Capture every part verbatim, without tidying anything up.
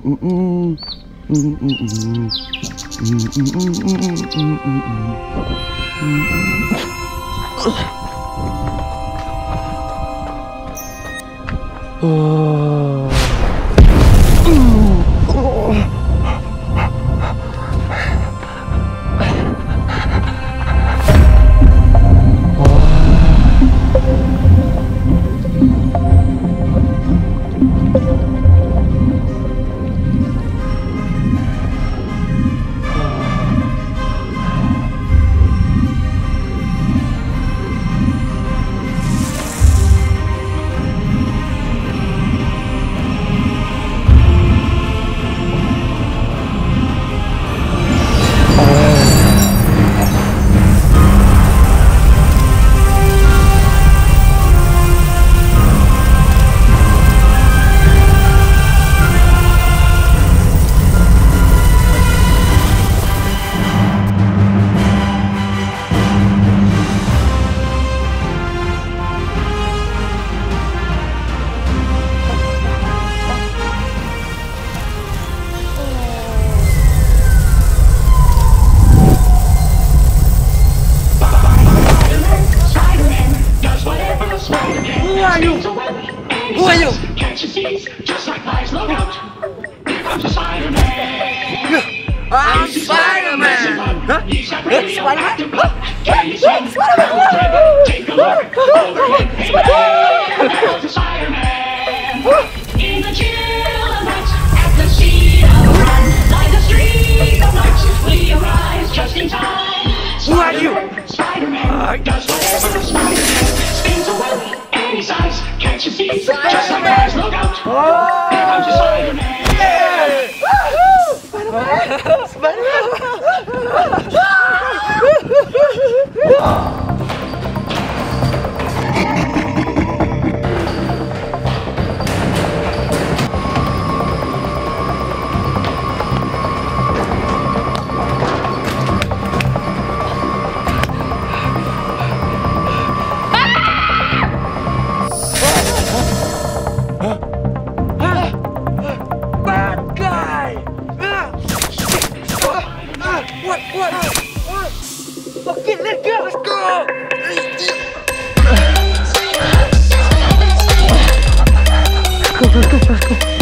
Who are you? Can't you see? Just like lies, look out. Here comes Spiderman. I'm Spiderman. Huh? Spiderman? Can you see? Spiderman. Take a look. Overhead. Hey, there goes the Spiderman. In the chill of night, at the sea of run, like the street of night, we arise just in time. Who are you? Spiderman does whatever a Spiderman spins a web any size. Can't you see? Just like eyes, look out. Here comes the Spiderman. Spiderman! Spiderman! Okay, let's go! Let's go! Let's go, let's go, let's go.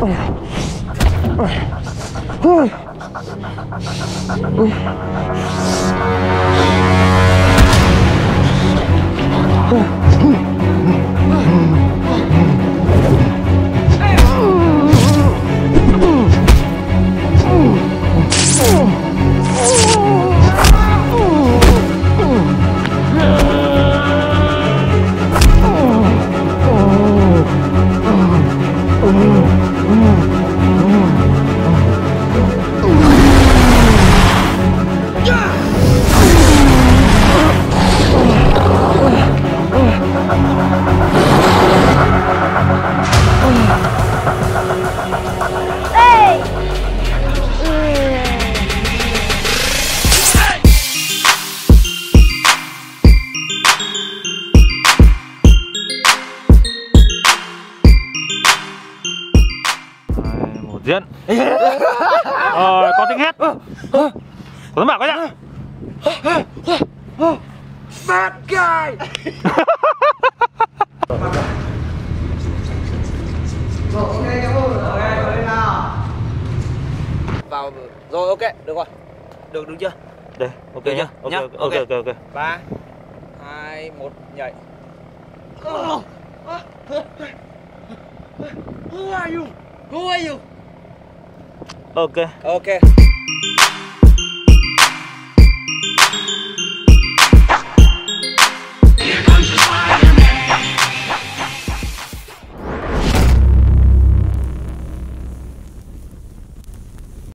Diễn. Ờ, có tiếng hét. Có tiếng bảo cái nhá. Bad guy. Vào rồi, ok, được rồi. Được được chưa? Đây, ok Được nhá. chưa? Ok, ok, ok, ok. ba hai một nhảy. Who are you? Who are you? Ok. Ok.